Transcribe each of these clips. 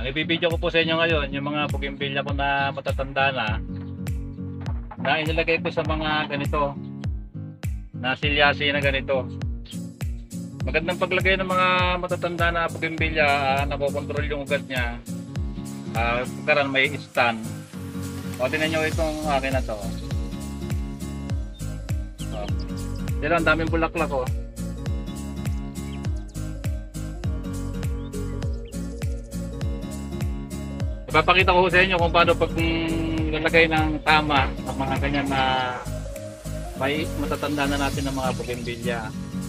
Ang ibibideo ko po sa inyo ngayon, yung mga bougainvillea ko na matatanda na inilagay ko sa mga ganito, na silyasi na ganito. Magandang paglagay ng mga matatanda na bougainvillea, nakokontrol yung ugat niya. Pagkaran may stand. O, tingnan nyo itong akin na to. Pero ang daming bulaklak oh. Ipapakita ko sa inyo kung paano pag lalagay ng tama ng mga ganyan na may matatanda na natin ng mga bougainvillea.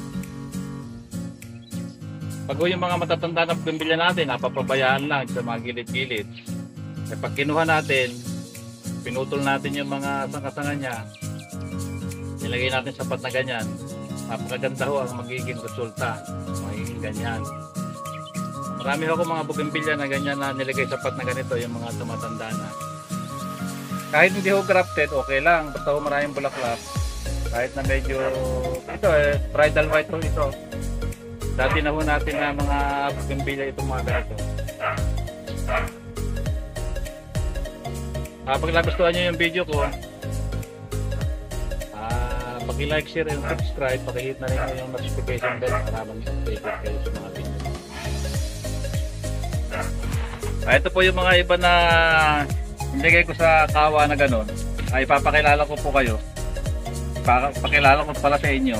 Pag yung mga matatanda na bougainvillea natin, napapabayaan lang sa mga gilid-gilid. E pag kinuha natin, pinutol natin yung mga sanga-sanga niya, nilagay natin sapat na ganyan, napakaganda ho ang magiging resulta. Magiging ganyan. Marami ako mga bougainvillea na ganyan na nilagay sapat na ganito yung mga tumatanda na. Kahit hindi ho grafted, okay lang. Basta ho maraming bulaklak. Kahit na medyo, ito bridal white ho ito. Dati na ho natin na mga bougainvillea itong mga ganito. Pag nagustuhan nyo yung video ko, paki-like, share, and subscribe. Paki-hit na rin yung notification bell para mag-update kayo sa mga video. Ito po yung mga iba na nilagay ko sa kawa na ganun. Ipapakilala ko po kayo. Pakilala ko pala sa inyo.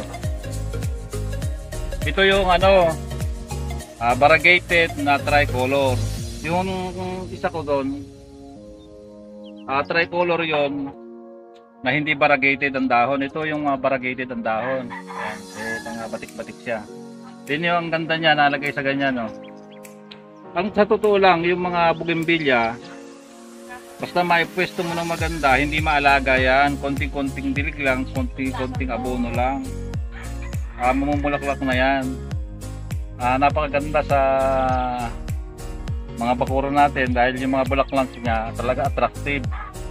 Ito yung variegated na tricolor. Yung isa ko doon, tricolor yon na hindi variegated ang dahon. Ito yung variegated ang dahon. Ayan, batik-batik siya. Din yung ang ganda niya nalagay sa ganyan, no. Ang sa totoo lang, yung mga bougainvillea, basta maipwesto mo ng maganda, hindi maalaga yan. Konting-konting dilig lang, konting-konting abono lang. Mamumulaklak na yan. Napakaganda sa mga bakuran natin dahil yung mga bulaklak niya talaga attractive.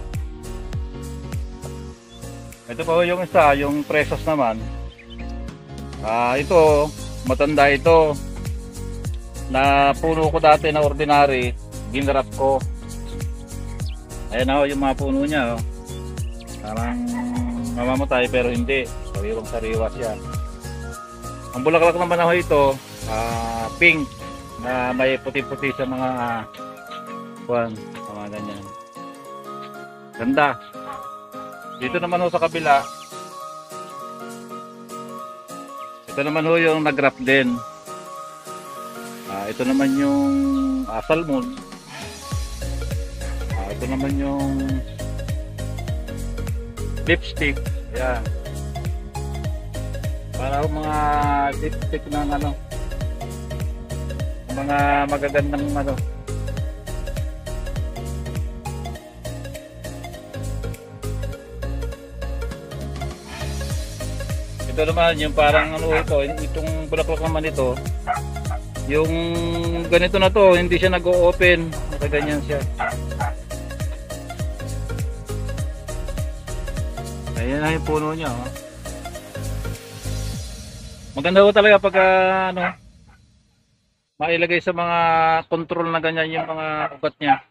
Ito pa yung isa, yung presos naman. Ito, matanda ito. Na puno ko dati na ordinary, ginrap ko. Ayan ako yung mga puno niya, oh. Parang mamamatay pero hindi, sariwang sariwa siya. Ang bulaklak naman ako ito, pink na may puti-puti sa mga mga ganyan. Ganda. Dito naman ho sa kabila, ito naman ho yung nag-wrap din. Ito naman yung salmon. Ito naman yung lipstick. Ayan. Para mga lipstick ng mga magagandang Ito naman yung parang itong bulaklak naman ito. Yung ganito na to, hindi siya nag-o-open. Nakaganyan siya. Ayan na yung puno niya. Oh. Maganda ko talaga pag mailagay sa mga control na ganyan yung mga ugat niya.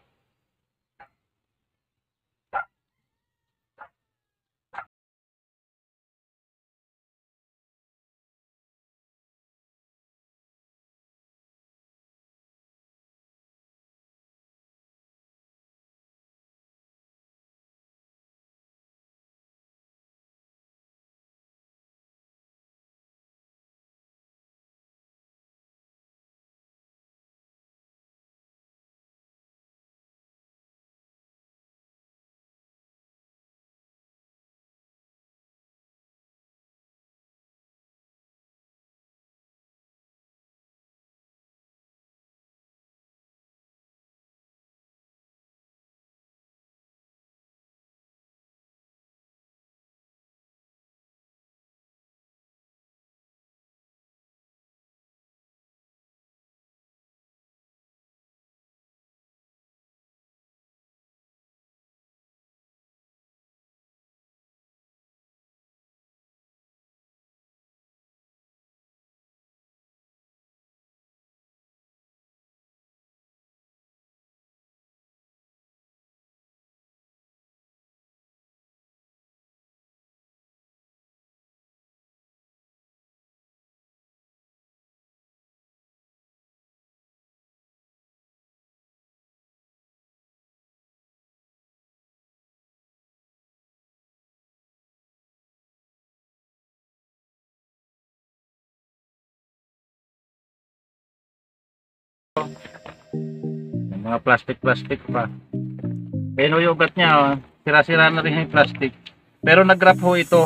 mga plastic pa. Ayun ho yung ugat niya, oh. Sira-sira na rin yung plastic. Pero nag-wrap ho ito.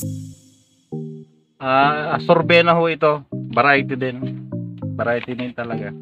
Sorbena ho ito. Variety din. Variety din talaga.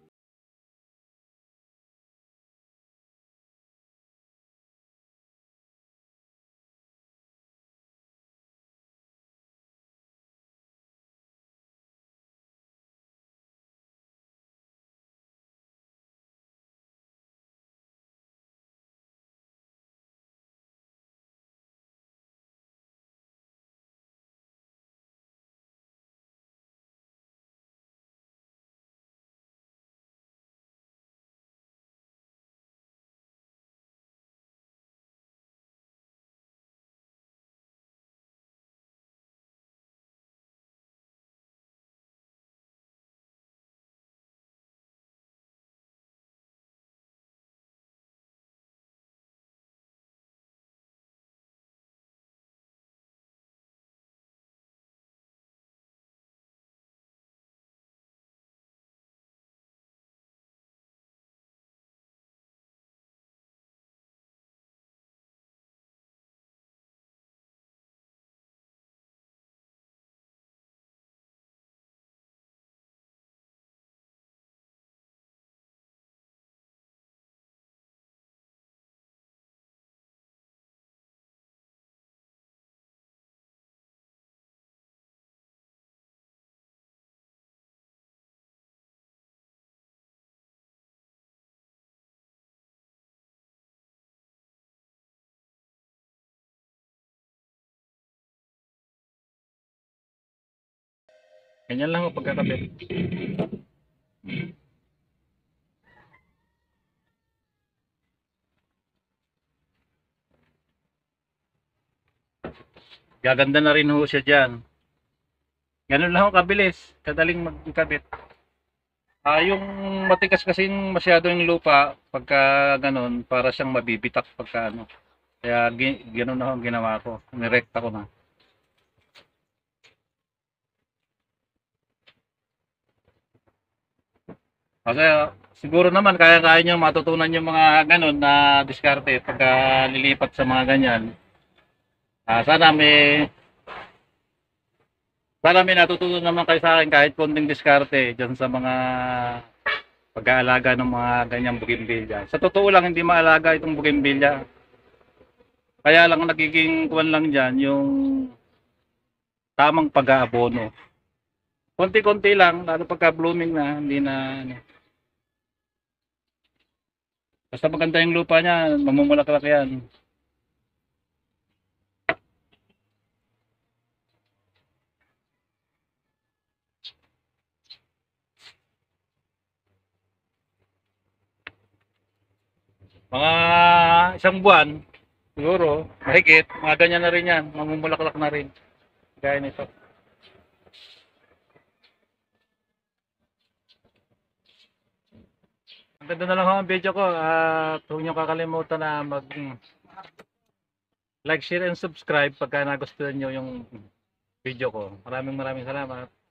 Ganyan lang ho pagkakabit. Gaganda na rin ho siya dyan. Ganun lang ho kabilis. Kadaling magkabit. Yung matigas kasing masyado yung lupa, pagka ganun, para siyang mabibitak pagka ano. Kaya ganun na ho ang ginawa ko. Nirekta ko na. Kasi siguro naman kaya-kaya nyo matutunan yung mga ganun na diskarte pagka lilipat sa mga ganyan. Sana may natutunan naman kayo sa akin kahit konting diskarte dyan sa mga pag-aalaga ng mga ganyang bougainvillea. Sa totoo lang, hindi maalaga itong bougainvillea. Kaya lang nagiging kuwan lang dyan yung tamang pag-aabono. Konti-konti lang, lalo pagka blooming na, hindi na ano. Basta maganda yung lupa niya, mamumulaklak yan. Mga isang buwan, siguro, mahigit, mga ganyan na rin yan, mamumulaklak na rin. Gaya nito. Ang ganda na lang ho ang video ko at huwag niyo kakalimutan na mag like, share, and subscribe pagka nagustuhan niyo yung video ko. Maraming salamat.